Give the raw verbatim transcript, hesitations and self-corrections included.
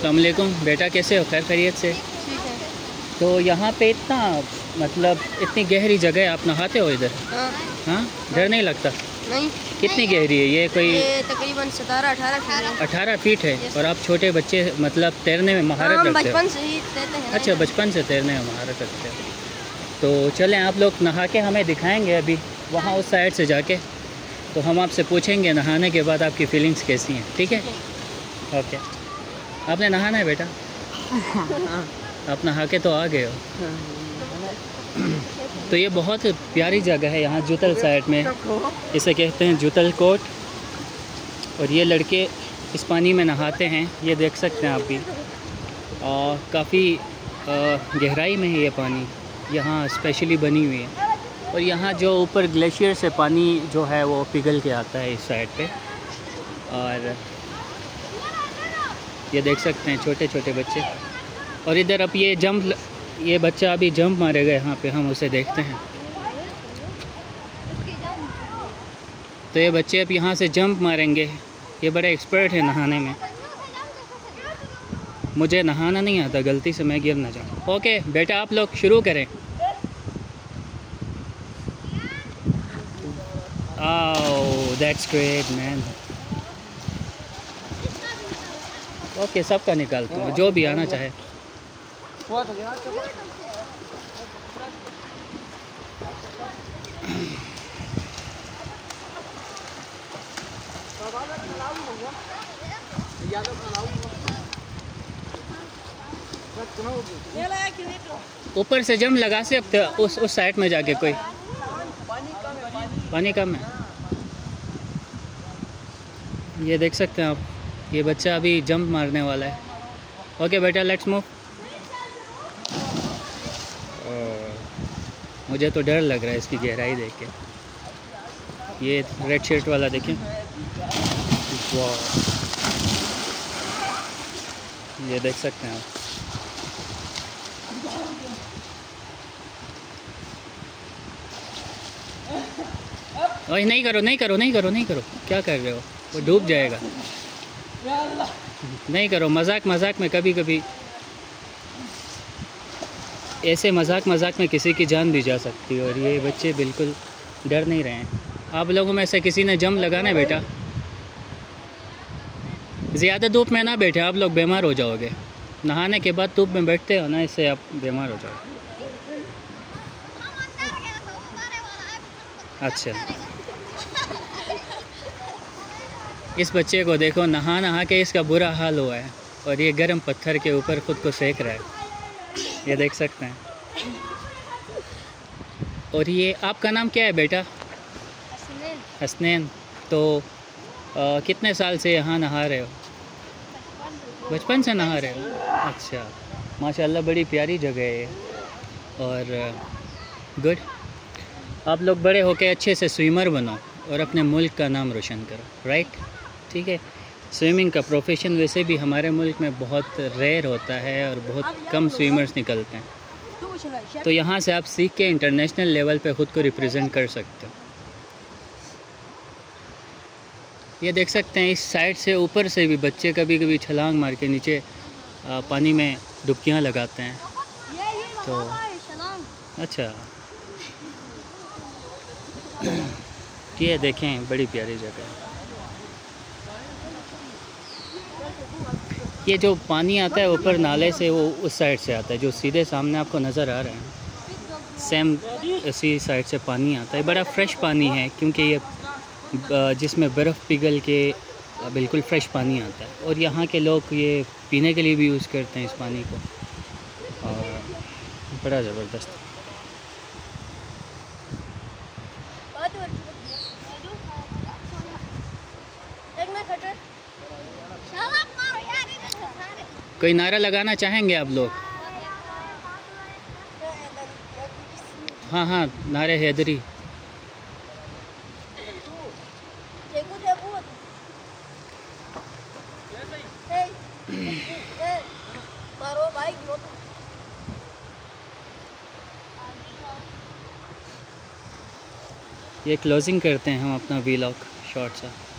अस्सलाम वालेकुम। बेटा कैसे हो? खैर खैरियत से? ठीक है। तो यहाँ पे इतना मतलब इतनी गहरी जगह है, आप नहाते हो इधर? हाँ। हाँ, डर नहीं लगता? नहीं। कितनी गहरी है ये? कोई ये तकरीबन सतारह अठारह फीट है। अठारह फीट है। और आप छोटे बच्चे मतलब तैरने में महारत हम रखते हो? बचपन से ही तैरते हैं। अच्छा, बचपन से तैरने में महारत रखते हो। तो चलें, आप लोग नहा के हमें दिखाएंगे अभी वहाँ उस साइड से जाके, तो हम आपसे पूछेंगे नहाने के बाद आपकी फीलिंग्स कैसी हैं। ठीक है? ओके। आपने नहाना है बेटा? आप नहा के तो आ गए हो। तो ये बहुत प्यारी जगह है यहाँ जुतल साइड में, इसे कहते हैं जुतल कोट। और ये लड़के इस पानी में नहाते हैं, ये देख सकते हैं आप भी। और काफ़ी गहराई में है ये पानी, यहाँ स्पेशली बनी हुई है। और यहाँ जो ऊपर ग्लेशियर से पानी जो है वो पिघल के आता है इस साइड पे। और ये देख सकते हैं छोटे छोटे बच्चे। और इधर अब ये जंप, ये बच्चा अभी जंप मारेगा यहाँ पे, हम उसे देखते हैं। तो ये बच्चे अब यहाँ से जंप मारेंगे। ये बड़े एक्सपर्ट है नहाने में। मुझे नहाना नहीं आता, गलती से मैं गिर ना जाऊँ। ओके बेटा, आप लोग शुरू करें। Oh that's great man. Okay, सबका निकालता हूँ, जो भी आना चाहे। ऊपर से जम लगा से अब उस उस साइड में जाके कोई पानी कम है। ये देख सकते हैं आप, ये बच्चा अभी जंप मारने वाला है। ओके बेटा, लेट्स मूव। मुझे तो डर लग रहा है इसकी गहराई देख के। ये रेड शर्ट वाला देखें, वाह, ये देख सकते हैं आप। ओए नहीं करो नहीं करो नहीं करो नहीं करो, क्या कर रहे हो? वो डूब जाएगा। नहीं करो, मजाक मजाक में कभी कभी ऐसे मजाक मजाक में किसी की जान भी जा सकती है। और ये बच्चे बिल्कुल डर नहीं रहे हैं। आप लोगों में से किसी ने जंप लगाना है बेटा? ज़्यादा धूप में ना बैठे, आप लोग बीमार हो जाओगे। नहाने के बाद धूप में बैठते हो ना, इससे आप बीमार हो जाओगे। अच्छा, इस बच्चे को देखो, नहा नहा के इसका बुरा हाल हुआ है। और ये गर्म पत्थर के ऊपर ख़ुद को सेक रहा है, ये देख सकते हैं। और ये आपका नाम क्या है बेटा? हसनैन। हसनैन। तो आ, कितने साल से यहाँ नहा रहे हो? बचपन से नहा रहे हो? अच्छा, माशाल्लाह, बड़ी प्यारी जगह है। और गुड, आप लोग बड़े होके अच्छे से स्विमर बनो और अपने मुल्क का नाम रोशन करो। राइट? ठीक है। स्विमिंग का प्रोफेशन वैसे भी हमारे मुल्क में बहुत रेयर होता है और बहुत कम स्विमर्स निकलते हैं। तो यहाँ से आप सीख के इंटरनेशनल लेवल पे ख़ुद को रिप्रेजेंट कर सकते हो। ये देख सकते हैं, इस साइड से ऊपर से भी बच्चे कभी कभी छलांग मार के नीचे पानी में डुबकियाँ लगाते हैं। तो अच्छा, ये देखें, बड़ी प्यारी जगह है। ये जो पानी आता है ऊपर नाले से, वो उस साइड से आता है, जो सीधे सामने आपको नज़र आ रहा है। सेम इसी साइड से पानी आता है। बड़ा फ्रेश पानी है, क्योंकि ये जिसमें बर्फ़ पिघल के बिल्कुल फ्रेश पानी आता है। और यहाँ के लोग ये पीने के लिए भी यूज़ करते हैं इस पानी को। और बड़ा ज़बरदस्त। कोई नारा लगाना चाहेंगे आप लोग? हाँ हाँ, नारे हैदरी। ये क्लोजिंग करते हैं हम अपना वीलॉग शॉर्ट सा।